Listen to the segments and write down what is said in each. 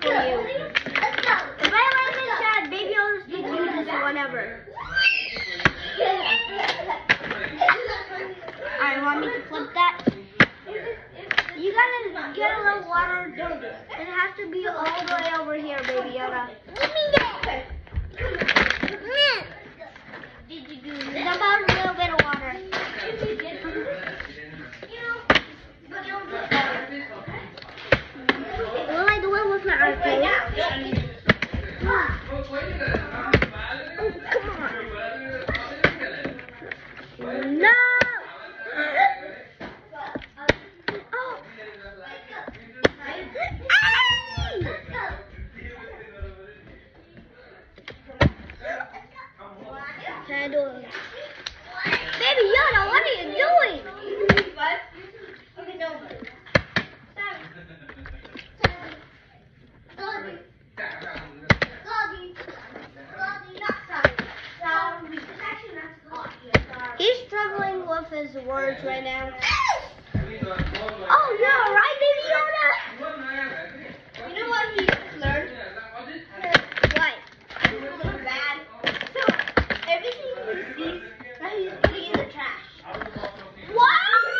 for you. If I like this chat, Baby Yoda's the cutest one ever. Alright, want me to flip that? You gotta get a little water. It has to be all the way over here, Baby Yoda. Give me that! How about a little bit of water? Will I do it with my arcade? Oh, come on. No! Oh. Can I do it? Baby Yoda, what are you doing? What? Okay, no. He's struggling with his words right now. Oh, you're alright, Baby Yoda? You know what he just learned? What? Bad. So, everything he sees, now he's putting in the trash. What?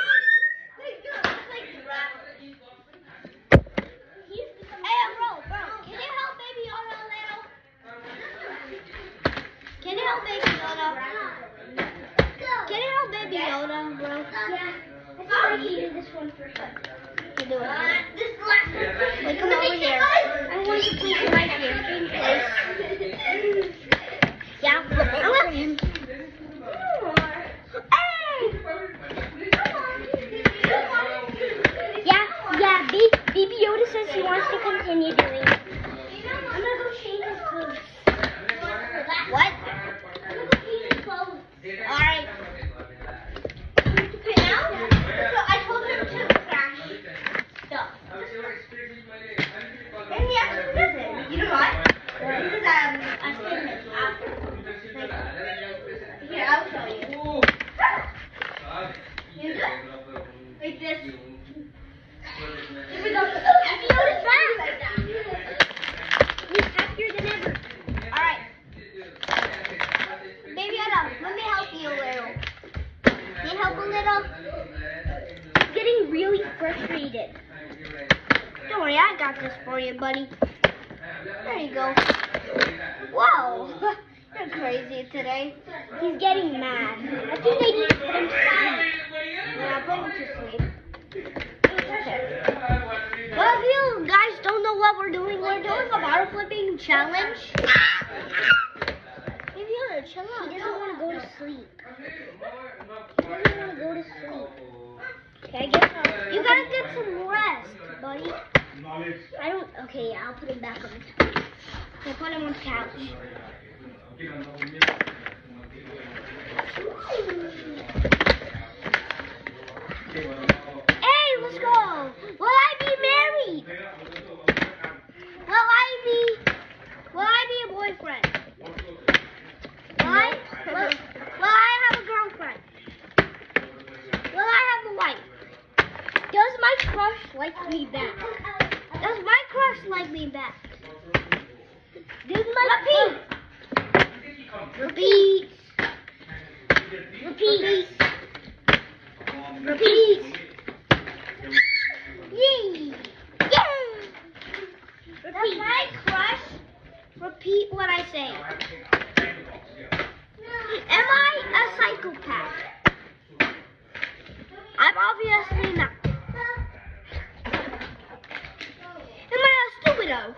Hey, bro, can you help Baby Yoda a little? Can you help Baby Yoda? Can you help Baby Yoda, bro? Yeah. I think you do this one first. You do it. This is the last one. Wait, come over here. I want to place it right here. Please. Yeah, I want him. Yeah, Baby Yoda says he wants to continue doing it. I'm gonna go change his clothes. What? I'm gonna go change his clothes. Alright. Now? So I told him to crash stuff. And he actually does it. You know why? Because I saved him after. Here, I'll show you. You do it? Like this. Here we go. Baby Yoda's back. Like that. He's happier than ever. Alright. Baby Yoda, let me help you a little. Can you help a little? He's getting really frustrated. Don't worry, I got this for you, buddy. There you go. Whoa. You're crazy today. He's getting mad. I think they need to put him to sleep. Yeah, put him to sleep. Okay. Well, if you guys don't know what we're doing a bottle flipping challenge. Maybe you chill out. He doesn't want to go to sleep. He doesn't want to go to sleep. Okay, you gotta get some rest, buddy. I don't. Okay, yeah, I'll put him back on the couch. I'll put him on the couch. Hey, let's go. Will I be married? Will I be a boyfriend? Will I have a girlfriend? Will I have a wife? Does my crush like me back? Does my crush like me back? Does my Repeat. Yay! Does my crush repeat what I say? Am I a psychopath? I'm obviously not. Am I a stupido?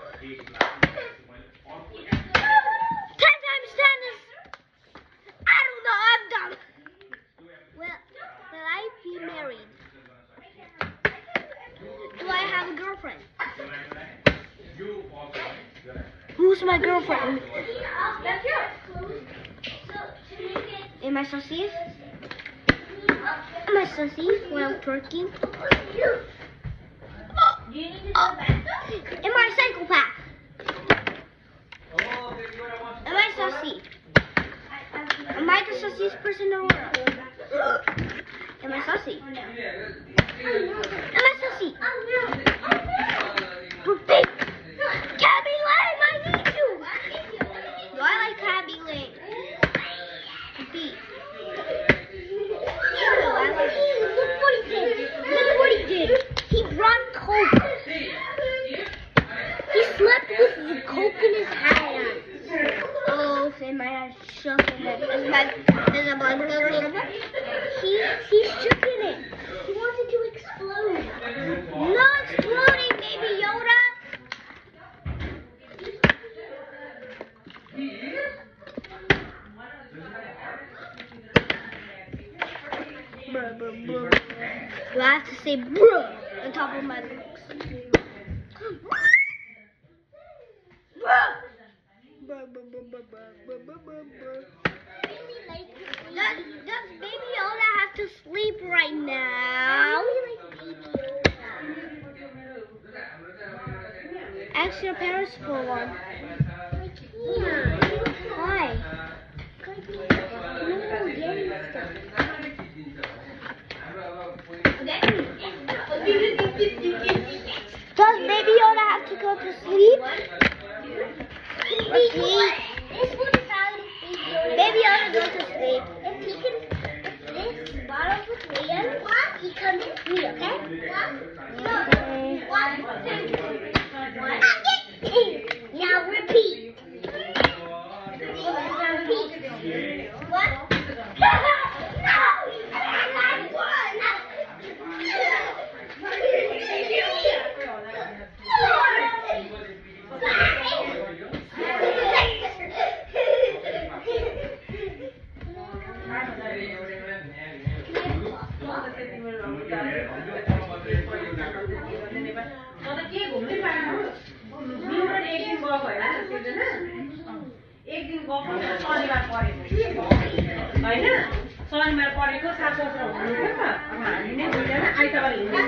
10 times 10 is... I don't know, I'm dumb. Will I be married? Do I have a girlfriend? Who's my girlfriend? Am I sussy? Am I sussy when I'm twerking? Am I a psychopath? Am I sussy? Am I the sussiest person in the world? Am I sussy? Am I sussy? Repeat. man shook in it. There's a bug. He shook in it. He wanted to explode. Not exploding, Baby Yoda. Bruh, bruh, bruh. Do I have to say bruh on top of my lyrics? Does Baby Yoda have to sleep right now? Ask your parents for one. Why? Does Baby Yoda have to go to sleep? Baby Yoda goes to sleep. If this bottle was real, he comes to sleep, okay? One, two, one. Now repeat. Repeat. What? No! एक दिन गएको शनिबार परेको होइन शनिबार परेको 7 वर्ष हुनु थियो त अब हामी नै दुईजना आइतबार हिँड्दै